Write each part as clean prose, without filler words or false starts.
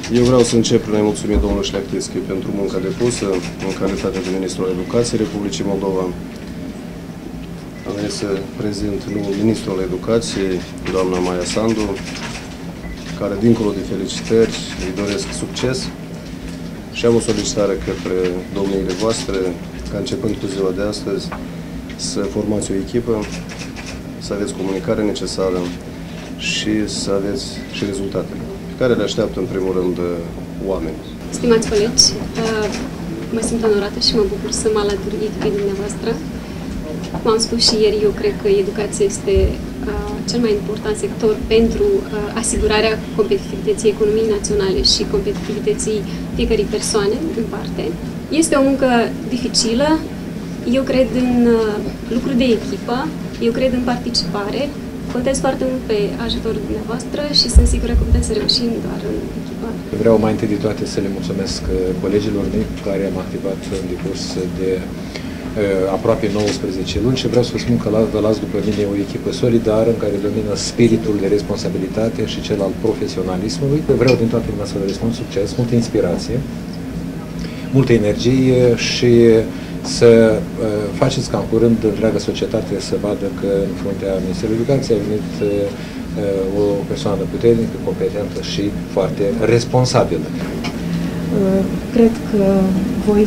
Eu vreau să încep prin a-i mulțumi domnului Șleachtițchi pentru munca depusă în calitate de Ministrul Educației Republicii Moldova. Am venit să prezint noul Ministru al Educației, doamna Maia Sandu, care, dincolo de felicitări, îi doresc succes și am o solicitare către domniile voastre, ca începând cu ziua de astăzi, să formați o echipă, să aveți comunicare necesară și să aveți și rezultatele pe care le așteaptă în primul rând oamenii. Stimați colegi, mă simt onorată și mă bucur să mă alătur echipei dumneavoastră. Cum am spus și ieri, eu cred că educația este cel mai important sector pentru asigurarea competitivității economiei naționale și competitivității fiecărei persoane în parte. Este o muncă dificilă, eu cred în lucru de echipă, eu cred în participare, contez foarte mult pe ajutorul dumneavoastră și sunt sigură că putem să reușim doar în echipă. Vreau mai întâi de toate să le mulțumesc colegilor mei cu care am activat în decurs de aproape 19 luni și vreau să vă spun că vă las după mine o echipă solidară în care domină spiritul de responsabilitate și cel al profesionalismului. Vreau din toată inima să vă răspund succes, multă inspirație, multă energie și să faceți ca în curând întreaga societate să vadă că în fruntea Ministerului Educației a venit o persoană puternică, competentă și foarte responsabilă. Cred că voi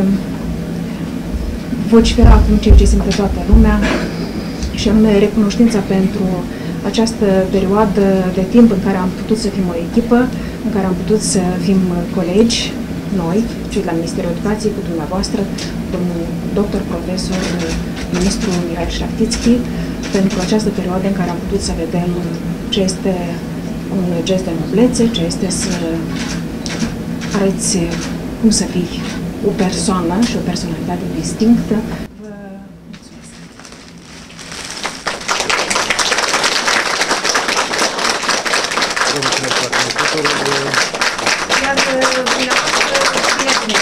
vocifera acum ceea ce simte toată lumea și anume recunoștința pentru această perioadă de timp în care am putut să fim o echipă, în care am putut să fim colegi, noi, cei de la Ministerul Educației, cu dumneavoastră, domnul doctor, profesor, ministrul Mihail Șleachtițchi, pentru această perioadă în care am putut să vedem ce este un gest de noblețe, ce este să arăți cum să fii o persoană și o personalitate distinctă. Vă mulțumesc! Vă mulțumesc foarte mult tuturor! Iar dumneavoastră, bine venit!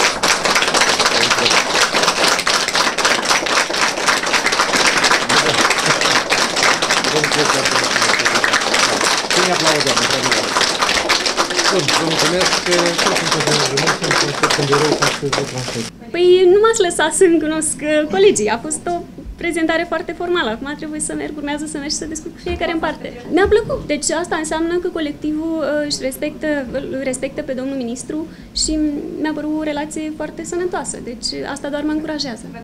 Vă mulțumesc foarte mult! Cine aplaudăm, într-adevăr? Bun, vă mulțumesc că tot sunt Păi nu m-ați lăsat să-mi cunosc colegii. A fost o prezentare foarte formală. Acum trebuie să merg, urmează să merg și să discut cu fiecare în parte. Mi-a plăcut. Deci asta înseamnă că colectivul își respectă pe domnul ministru și mi-a părut o relație foarte sănătoasă. Deci asta doar mă încurajează.